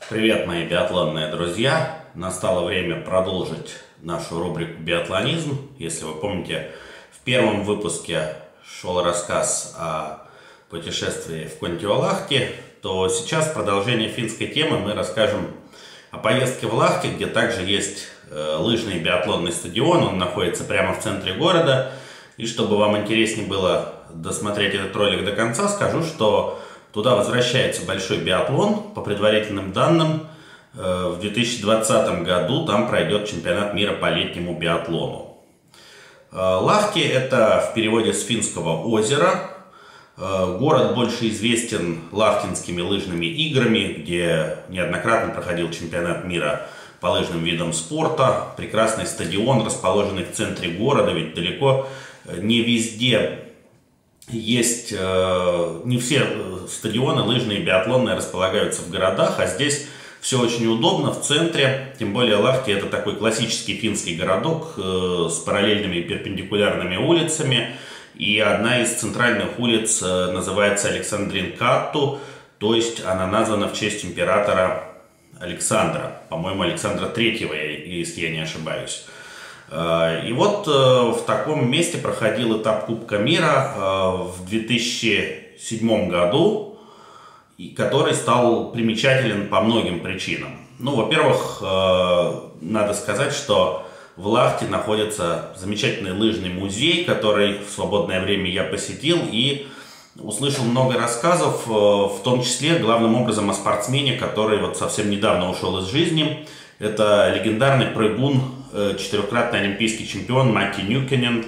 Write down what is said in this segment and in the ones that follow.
Привет, мои биатлонные друзья! Настало время продолжить нашу рубрику «Биатлонизм». Если вы помните, в первом выпуске шел рассказ о путешествии в Контиолахти, то сейчас в продолжение финской темы мы расскажем о поездке в Лахти, где также есть лыжный биатлонный стадион. Он находится прямо в центре города. И чтобы вам интереснее было досмотреть этот ролик до конца, скажу, что туда возвращается большой биатлон. По предварительным данным, в 2020 году там пройдет чемпионат мира по летнему биатлону. Лахти – это в переводе с финского «озеро». Город больше известен лахтинскими лыжными играми, где неоднократно проходил чемпионат мира по лыжным видам спорта. Прекрасный стадион, расположенный в центре города, ведь далеко не везде есть, не все стадионы лыжные и биатлонные располагаются в городах, а здесь все очень удобно в центре. Тем более Лахти — это такой классический финский городок с параллельными и перпендикулярными улицами. И одна из центральных улиц называется Александринкатту, то есть она названа в честь императора Александра, по-моему, Александра Третьего, если я не ошибаюсь. И вот в таком месте проходил этап Кубка мира в 2007 году, который стал примечателен по многим причинам. Ну, во-первых, надо сказать, что в Лахти находится замечательный лыжный музей, который в свободное время я посетил и услышал много рассказов, в том числе главным образом о спортсмене, который вот совсем недавно ушел из жизни. Это легендарный прыгун, четырехкратный олимпийский чемпион Мatti Нюккинен.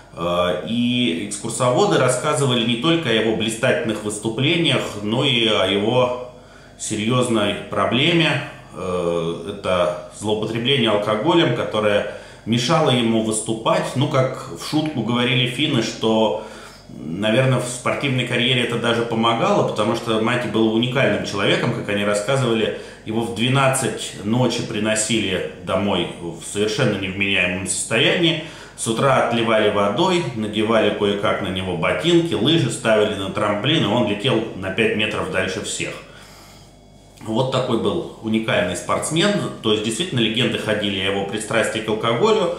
И экскурсоводы рассказывали не только о его блистательных выступлениях, но и о его серьезной проблеме. Это злоупотребление алкоголем, которое мешало ему выступать. Ну, как в шутку говорили финны, что, наверное, в спортивной карьере это даже помогало, потому что Мати был уникальным человеком, как они рассказывали. Его в 12 ночи приносили домой в совершенно невменяемом состоянии. С утра отливали водой, надевали кое-как на него ботинки, лыжи, ставили на трамплин, и он летел на 5 метров дальше всех. Вот такой был уникальный спортсмен. То есть, действительно, легенды ходили о его пристрастии к алкоголю.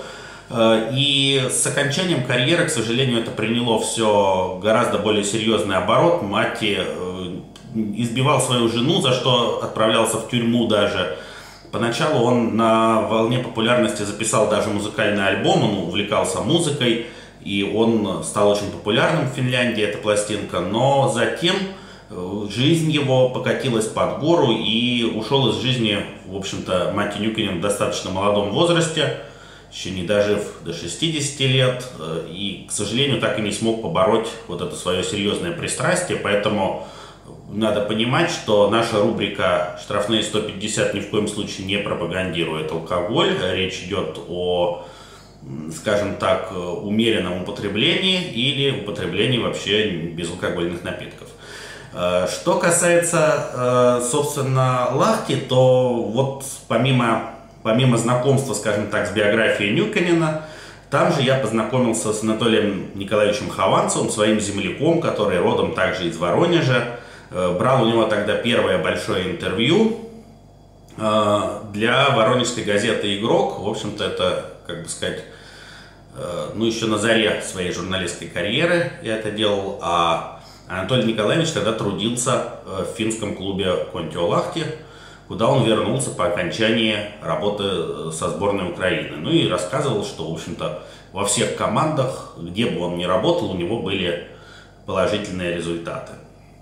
И с окончанием карьеры, к сожалению, это приняло все гораздо более серьезный оборот. Мати избивал свою жену, за что отправлялся в тюрьму даже. Поначалу он на волне популярности записал даже музыкальный альбом, он увлекался музыкой, и он стал очень популярным в Финляндии, эта пластинка. Но затем жизнь его покатилась под гору, и ушел из жизни, в общем-то, Мatti Нюккинен в достаточно молодом возрасте, еще не дожив до 60 лет, и, к сожалению, так и не смог побороть вот это свое серьезное пристрастие. Поэтому надо понимать, что наша рубрика «Штрафные 150» ни в коем случае не пропагандирует алкоголь. Речь идет о, скажем так, умеренном употреблении или употреблении вообще безалкогольных напитков. Что касается, собственно, Лахти, то вот помимо знакомства, скажем так, с биографией Нюккинена, там же я познакомился с Анатолием Николаевичем Хованцевым, своим земляком, который родом также из Воронежа. Брал у него тогда первое большое интервью для воронежской газеты «Игрок». В общем-то, это, как бы сказать, ну, еще на заре своей журналистской карьеры я это делал. А Анатолий Николаевич тогда трудился в финском клубе Контиолахти, куда он вернулся по окончании работы со сборной Украины. Ну и рассказывал, что, в общем-то, во всех командах, где бы он ни работал, у него были положительные результаты.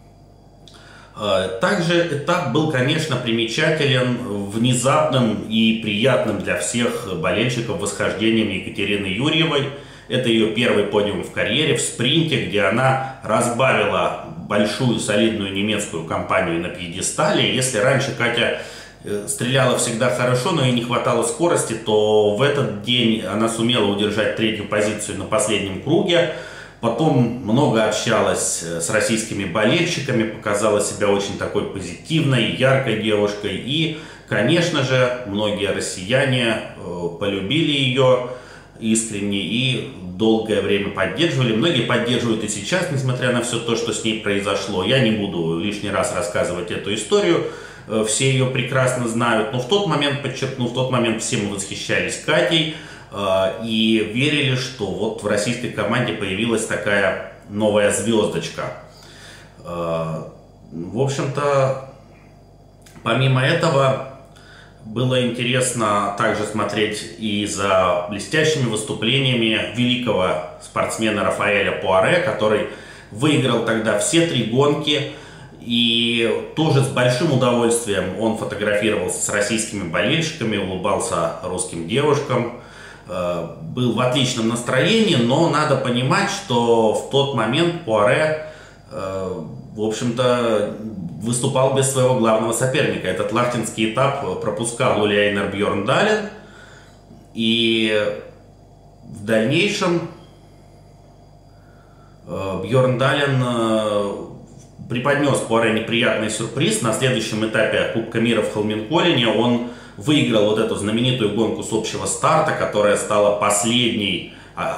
Также этап был, конечно, примечателен внезапным и приятным для всех болельщиков восхождением Екатерины Юрьевой. Это ее первый подиум в карьере в спринте, где она разбавила большую солидную немецкую компанию на пьедестале. Если раньше Катя стреляла всегда хорошо, но ей не хватало скорости, то в этот день она сумела удержать третью позицию на последнем круге. Потом много общалась с российскими болельщиками, показала себя очень такой позитивной, яркой девушкой. И, конечно же, многие россияне полюбили ее искренне и долгое время поддерживали. Многие поддерживают и сейчас, несмотря на все то, что с ней произошло. Я не буду лишний раз рассказывать эту историю. все ее прекрасно знают. Но в тот момент, подчеркну, в тот момент все мы восхищались Катей и верили, что вот в российской команде появилась такая новая звездочка. В общем-то, помимо этого, было интересно также смотреть и за блестящими выступлениями великого спортсмена Рафаэля Пуаре, который выиграл тогда все 3 гонки. И тоже с большим удовольствием он фотографировался с российскими болельщиками, улыбался русским девушкам, был в отличном настроении, но надо понимать, что в тот момент Пуаре, в общем-то, выступал без своего главного соперника. Этот лахтинский этап пропускал Ули Эйнар Бьорндален, и в дальнейшем Бьорндален преподнес Пуаре неприятный сюрприз. На следующем этапе Кубка мира в Холменколлине он выиграл вот эту знаменитую гонку с общего старта, которая стала последней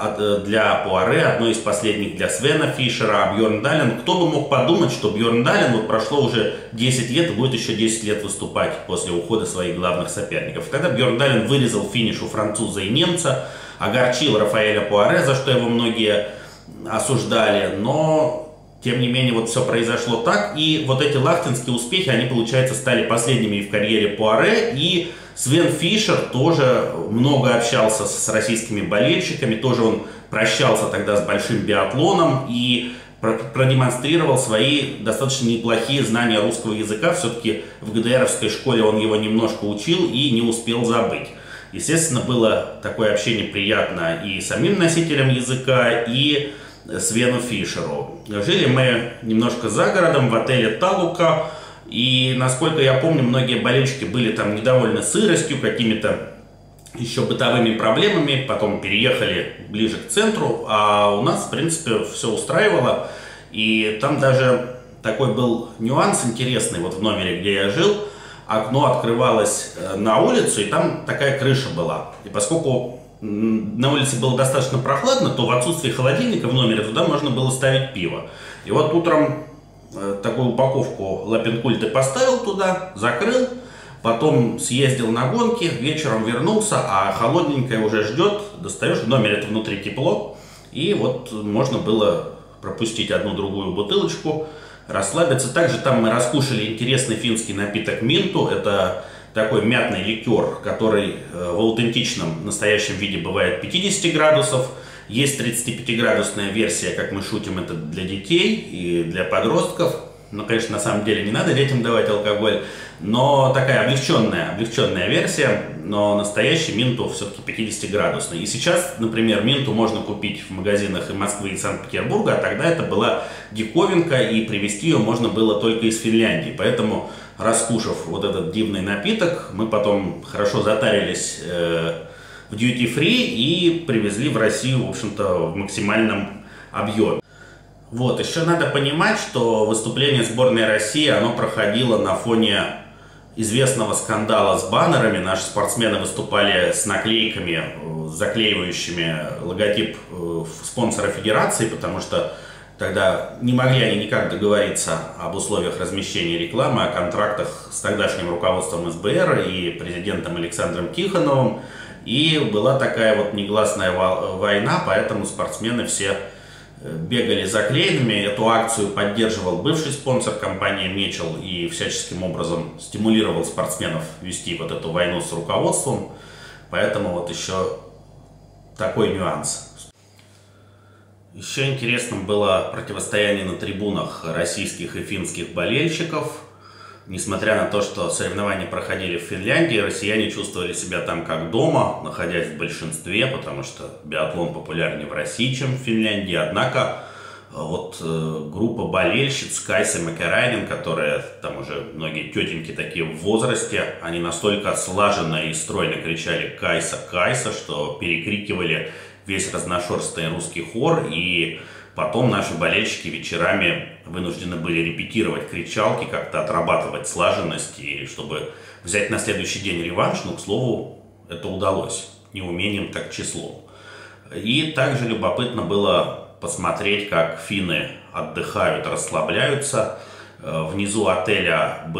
для Пуаре, одной из последних для Свена Фишера. А Бьорндален, кто бы мог подумать, что Бьорндален, вот прошло уже 10 лет и будет еще 10 лет выступать после ухода своих главных соперников. И тогда Бьорндален вырезал финиш у француза и немца, огорчил Рафаэля Пуаре, за что его многие осуждали, но тем не менее вот все произошло так, и вот эти лахтинские успехи, они, получается, стали последними в карьере Пуаре, и Свен Фишер тоже много общался с российскими болельщиками, тоже он прощался тогда с большим биатлоном и продемонстрировал свои достаточно неплохие знания русского языка. Все-таки в ГДРовской школе он его немножко учил и не успел забыть. Естественно, было такое общение приятно и самим носителям языка, и Свену Фишеру. Жили мы немножко за городом в отеле Талука, и, насколько я помню, многие болельщики были там недовольны сыростью, какими-то еще бытовыми проблемами, потом переехали ближе к центру, а у нас, в принципе, все устраивало. И там даже такой был нюанс интересный, вот в номере, где я жил, окно открывалось на улицу, и там такая крыша была. И поскольку на улице было достаточно прохладно, то в отсутствие холодильника в номере туда можно было ставить пиво. И вот утром такую упаковку Лапенкульты поставил туда, закрыл, потом съездил на гонки, вечером вернулся, а холодненькое уже ждет, достаешь, в номере это внутри тепло, и вот можно было пропустить одну-другую бутылочку, расслабиться. Также там мы раскушали интересный финский напиток минту, это такой мятный ликер, который в аутентичном настоящем виде бывает 50 градусов. Есть 35-градусная версия, как мы шутим, это для детей и для подростков. Но, конечно, на самом деле не надо детям давать алкоголь. Но такая облегченная версия. Но настоящий минту все-таки 50-градусный. И сейчас, например, минту можно купить в магазинах и Москвы, и Санкт-Петербурга. А тогда это была диковинка, и привезти ее можно было только из Финляндии. Поэтому, раскушав вот этот дивный напиток, мы потом хорошо затарились в duty-free и привезли в Россию, в общем-то, в максимальном объеме. Вот, еще надо понимать, что выступление сборной России, оно проходило на фоне известного скандала с баннерами. Наши спортсмены выступали с наклейками, заклеивающими логотип спонсора федерации, потому что тогда не могли они никак договориться об условиях размещения рекламы, о контрактах с тогдашним руководством СБР и президентом Александром Тихоновым. И была такая вот негласная война, поэтому спортсмены все бегали заклеенными. Эту акцию поддерживал бывший спонсор компании Мечел и всяческим образом стимулировал спортсменов вести вот эту войну с руководством. Поэтому вот еще такой нюанс. Еще интересным было противостояние на трибунах российских и финских болельщиков. Несмотря на то, что соревнования проходили в Финляндии, россияне чувствовали себя там как дома, находясь в большинстве, потому что биатлон популярнее в России, чем в Финляндии. Однако вот группа болельщиц Кайса Макарайнен, которые там уже многие тетеньки такие в возрасте, они настолько слаженно и стройно кричали «Кайса, Кайса», что перекрикивали весь разношерстный русский хор, и потом наши болельщики вечерами вынуждены были репетировать кричалки, как-то отрабатывать слаженность, и чтобы взять на следующий день реванш, но, к слову, это удалось. Не умением, так числом. И также любопытно было посмотреть, как финны отдыхают, расслабляются. Внизу отеля был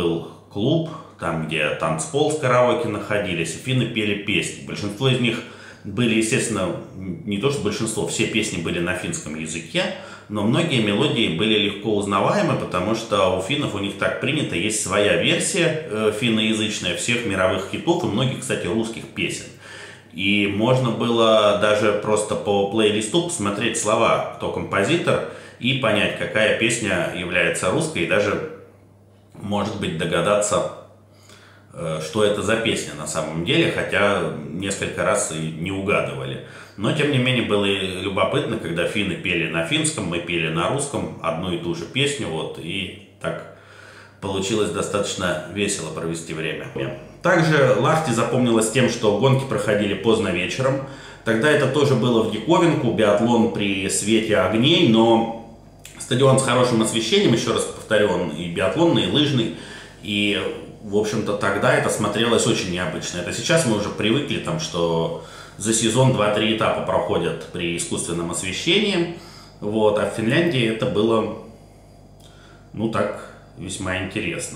клуб, там, где танцпол с караоке находились, и финны пели песни. Большинство из них были, естественно, не то что большинство, все песни были на финском языке, но многие мелодии были легко узнаваемы, потому что у финнов, у них так принято, есть своя версия финноязычная всех мировых хитов и многих, кстати, русских песен. И можно было даже просто по плейлисту посмотреть слова, кто композитор, и понять, какая песня является русской, и даже, может быть, догадаться, что это за песня на самом деле, хотя несколько раз и не угадывали. Но, тем не менее, было любопытно, когда финны пели на финском, мы пели на русском одну и ту же песню, вот, и так получилось достаточно весело провести время. Также Лахти запомнилась тем, что гонки проходили поздно вечером. Тогда это тоже было в диковинку, биатлон при свете огней, но стадион с хорошим освещением, еще раз повторю, он и биатлонный, и лыжный, и, в общем-то, тогда это смотрелось очень необычно. Это сейчас мы уже привыкли, там, что за сезон 2-3 этапа проходят при искусственном освещении, вот, а в Финляндии это было, ну так, весьма интересно.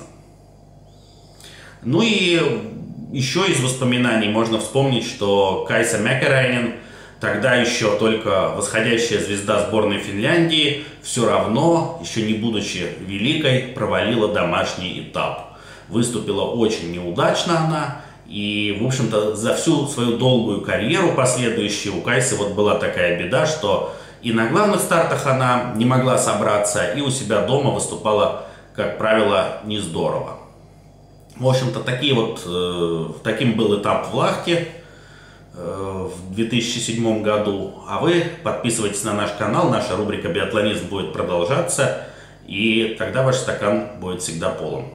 Ну и еще из воспоминаний можно вспомнить, что Кайса Mäkäräinen, тогда еще только восходящая звезда сборной Финляндии, все равно, еще не будучи великой, провалила домашний этап. Выступила очень неудачно она, и, в общем-то, за всю свою долгую карьеру последующую у Кайсы вот была такая беда, что и на главных стартах она не могла собраться, и у себя дома выступала, как правило, не здорово. В общем-то, таким был этап в Лахте в 2007 году. А вы подписывайтесь на наш канал, наша рубрика «Биатлонизм» будет продолжаться, и тогда ваш стакан будет всегда полон.